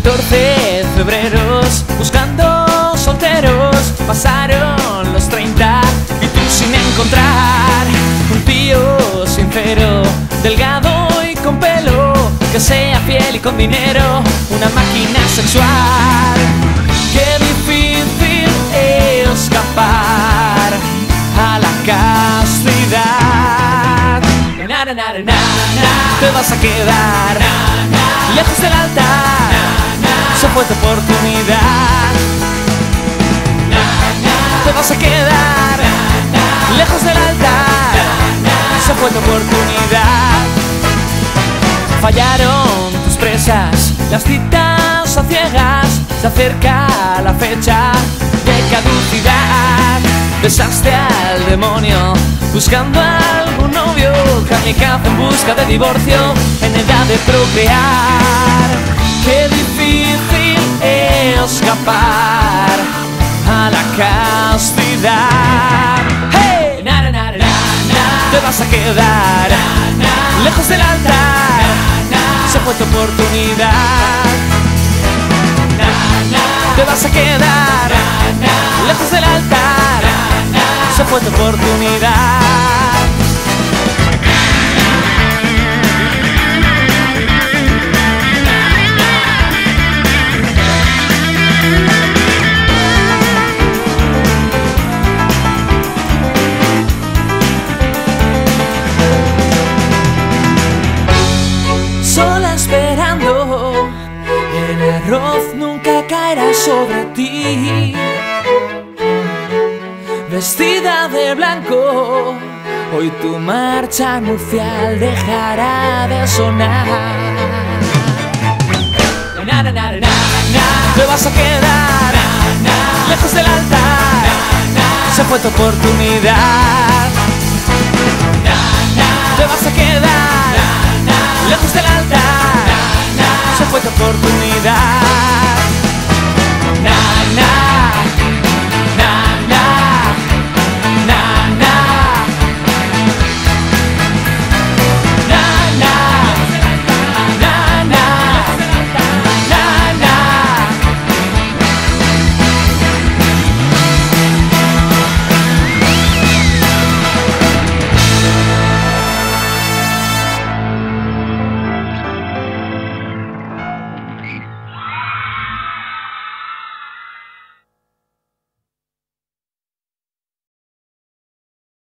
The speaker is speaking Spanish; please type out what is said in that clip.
14 febreros buscando solteros. Pasaron los 30 y tú sin encontrar un tío sincero, delgado y con pelo, que sea fiel y con dinero, una máquina sexual. Qué difícil escapar a la castidad. Te vas a quedar lejos del altar, se fue tu oportunidad. Te vas a quedar lejos del altar, se fue tu oportunidad. Fallaron tus presas, las citas a ciegas, se acerca la fecha de caducidad. Besaste al demonio buscando algún novio, kamikaze en busca de divorcio en edad de procrear. Qué difícil escapar a la castidad. ¡Hey! Te vas a quedar lejos del altar, se fue tu oportunidad. Te vas a quedar lejos del altar, se fue tu oportunidad. Sola esperando, el arroz nunca caerá sobre ti. Vestida de blanco, hoy tu marcha nupcial dejará de sonar. Te vas a quedar lejos del altar, se fue tu oportunidad. Te vas a quedar lejos del altar, se fue tu oportunidad.